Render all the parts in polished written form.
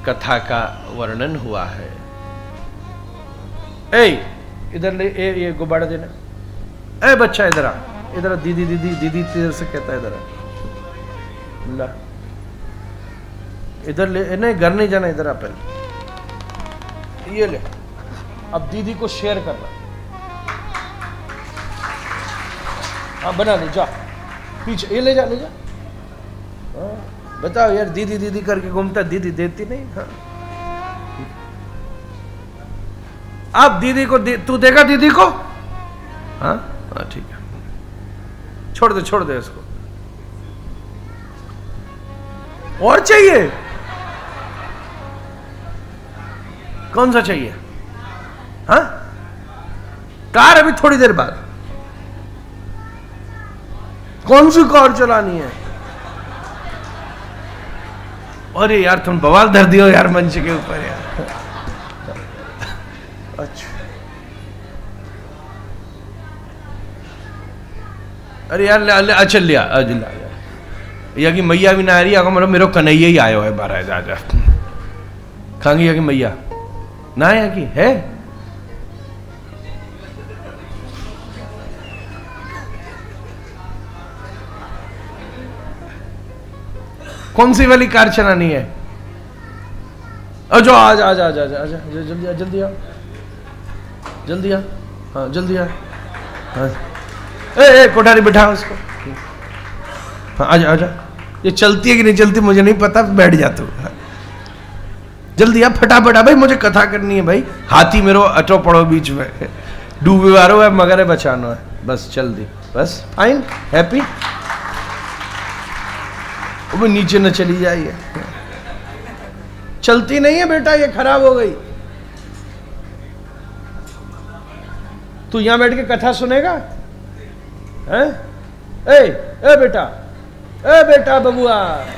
कथा का वर्णन हुआ है। ए इधर ले, ये गुब्बारा देना। ए बच्चा इधर आ, इधर आ, दीदी दीदी दीदी तेरे से कहता है, इधर आ, ला इधर ले, नहीं घर नहीं जाना, इधर आ पहले, ये ले। अब दीदी को शेयर करना। हाँ बना ले, जा पीछे, ये ले जा ले जा। हाँ बताओ यार, दीदी दीदी करके घूमता, दीदी देती नहीं। हाँ अब दीदी को तू देगा दीदी को? हाँ हाँ ठीक है, छोड़ दे इसको। और चाहिए? कौन सा चाहिए? हाँ कार अभी थोड़ी देर बाद। कौन सी कार चलानी है? अरे यार तुम बवाल धर दियो यार मंच के ऊपर यार। अच्छा अरे यार अच्छा लिया या कि मैया भी ना आ रही है, मतलब मेरे कन्हैया ही आयो है बारह जा खांगी या कि मैया ना या कि है। कौन सी वाली कार चलानी है? जो आजा आजा आजा आजा आजा जल्दी आ, जल्दी आ, जल्दी आ, हाँ जल्दी आ। हाँ ए कोठारी बिठा उसको। हाँ आजा आजा। ये चलती है कि नहीं चलती मुझे नहीं पता, बैठ जा तू। जल्दी आ फटाफट आ भाई, मुझे कथा करनी है भाई। हाथी मेरो अटो पड़ो बीच में, डूबे वारो है मगर बचाना है, बस जल्दी, बस फाइन हैप्पी। वो नीचे न चली जाइए, चलती नहीं है बेटा, ये खराब हो गई। तू यहां बैठ के कथा सुनेगा? हैं? ए बेटा बबुआ,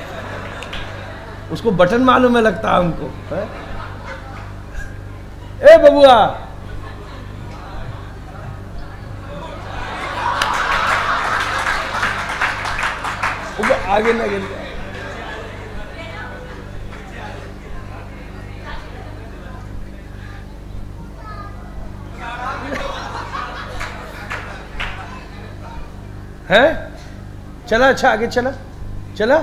उसको बटन मालूम है लगता है हमको। है? ए बबुआ, वो आगे ना गिर जाए। है चला, अच्छा आगे चला चला।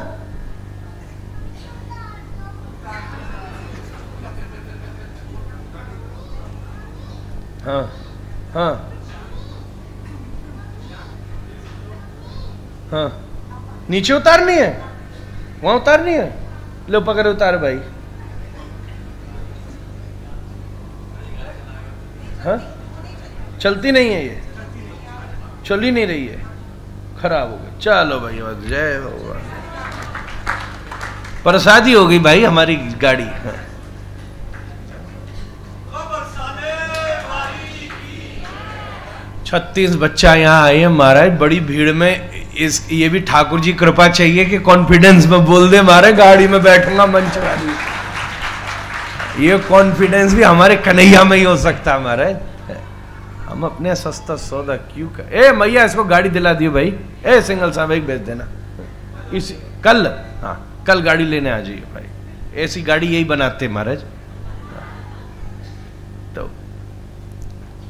हाँ हाँ हाँ नीचे उतारनी है, वहां उतारनी है। लो पकड़ उतार भाई। हाँ चलती नहीं है, ये चल ही नहीं रही है, खराब हो गई। चलो भाई जय भगवान, प्रसादी हो गई भाई हमारी गाड़ी। हाँ। छत्तीस बच्चा यहाँ आए हैं महाराज, बड़ी भीड़ में। ये भी ठाकुर जी कृपा चाहिए कि कॉन्फिडेंस में बोल दे महाराज, गाड़ी में बैठूंगा मंच वाली। ये कॉन्फिडेंस भी हमारे कन्हैया में ही हो सकता है महाराज। हम अपने सस्ता सौदा क्यों कर। ए मैया इसको गाड़ी दिला दियो भाई। ए सिंगल साहब एक भेज देना इसी कल। हाँ कल गाड़ी लेने आ जाइए भाई, ऐसी गाड़ी यही बनाते महाराज।